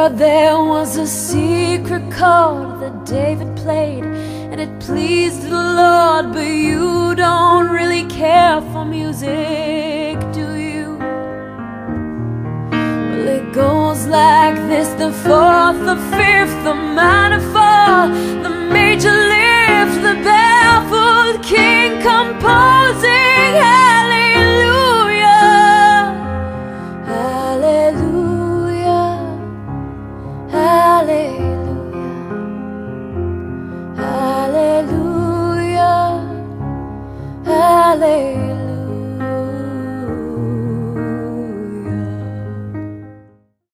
But there was a secret chord that David played, and it pleased the Lord. But you don't really care for music, do you? Well, it goes like this: the fourth, the fifth, the minor